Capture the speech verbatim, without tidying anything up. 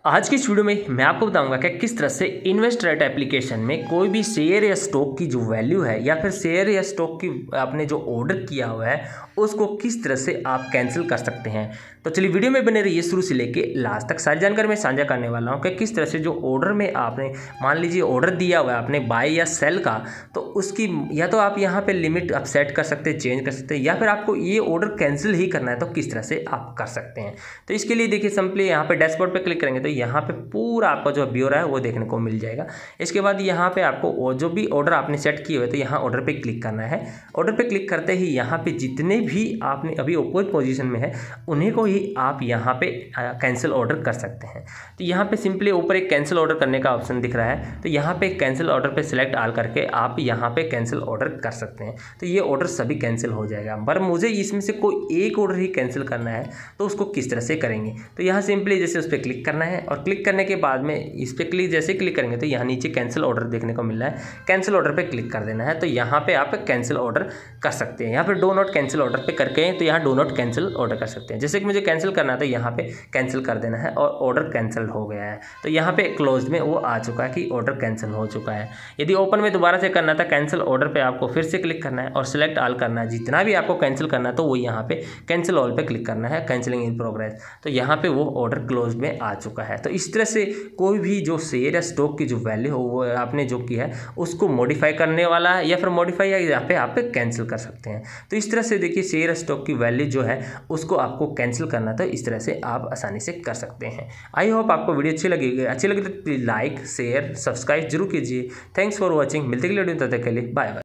आज की इस वीडियो में मैं आपको बताऊंगा कि किस तरह से इन्वेस्टरेट एप्लीकेशन में कोई भी शेयर या स्टॉक की जो वैल्यू है या फिर शेयर या स्टॉक की आपने जो ऑर्डर किया हुआ है उसको किस तरह से आप कैंसिल कर सकते हैं। तो चलिए वीडियो में बने रहिए शुरू से लेके लास्ट तक। सारी जानकारी मैं साझा करने वाला हूं कि किस तरह से जो ऑर्डर में आपने मान लीजिए ऑर्डर दिया हुआ है आपने बाय या सेल का, तो उसकी या तो आप यहाँ पे लिमिट आप सेट कर सकते हैं, चेंज कर सकते हैं, या फिर आपको ये ऑर्डर कैंसिल ही करना है तो किस तरह से आप कर सकते हैं। तो इसके लिए देखिए सिंपली यहाँ पे डैशबोर्ड पे क्लिक करेंगे तो यहाँ पे पूरा आपका जो ब्योरा है वो देखने को मिल जाएगा। इसके बाद यहाँ पे आपको जो भी ऑर्डर आपने सेट किए हुए तो यहाँ ऑर्डर पे क्लिक करना है। ऑर्डर पे क्लिक करते ही यहाँ पे जितने भी आपने अभी अपोज पोजीशन में है उन्हीं को ही आप यहाँ पे कैंसिल ऑर्डर कर सकते हैं। तो यहाँ पे सिंपली ऊपर एक कैंसिल ऑर्डर करने का ऑप्शन दिख रहा है, तो यहाँ पे कैंसिल ऑर्डर पे सिलेक्ट ऑल करके आप यहाँ पे कैंसिल ऑर्डर कर सकते हैं। तो ये ऑर्डर सभी कैंसिल हो जाएगा, पर मुझे इसमें से कोई एक ऑर्डर ही कैंसिल करना है तो उसको किस तरह से करेंगे। तो यहाँ सिंपली जैसे उस पर क्लिक करना है और क्लिक करने के बाद में इस पर क्लिक जैसे क्लिक करेंगे तो यहाँ नीचे कैंसिल ऑर्डर देखने को मिल रहा है, कैंसिल ऑर्डर पे क्लिक कर देना है। तो यहाँ पे आप कैंसिल ऑर्डर कर सकते हैं। यहाँ पे डो नॉट कैंसिल ऑर्डर पे करके तो यहाँ डो नॉट कैंसिल ऑर्डर कर सकते हैं। जैसे कि मुझे कैंसिल करना है तो यहाँ पे कैंसिल कर देना है और ऑर्डर कैंसिल हो गया है। तो यहाँ पे क्लोज में वो आ चुका है कि ऑर्डर कैंसिल हो चुका है। यदि ओपन में दोबारा से करना था कैंसिल ऑर्डर पे आपको फिर से क्लिक करना है और सिलेक्ट ऑल करना है। जितना भी आपको कैंसिल करना है तो वो यहाँ पे कैंसिल ऑल पे क्लिक करना है, कैंसिलिंग इन प्रोग्रेस। तो यहाँ पे वो ऑर्डर क्लोज में आ चुका है। तो इस तरह से कोई भी जो शेयर या स्टॉक की जो वैल्यू हो वो आपने जो की है उसको मॉडिफाई करने वाला है या फिर मॉडिफाई या यहाँ पे आप पे कैंसिल कर सकते हैं। तो इस तरह से देखिए शेयर स्टॉक की वैल्यू जो है उसको आपको कैंसिल करना था, इस तरह से आप आसानी से कर सकते हैं। आई होप आपको वीडियो अच्छी लगेगी। अच्छी लगी तो प्लीज लाइक शेयर सब्सक्राइब जरूर कीजिए। Thanks for watching. मिलते हैं अगले वीडियो में, तब तक के लिए बाय बाय।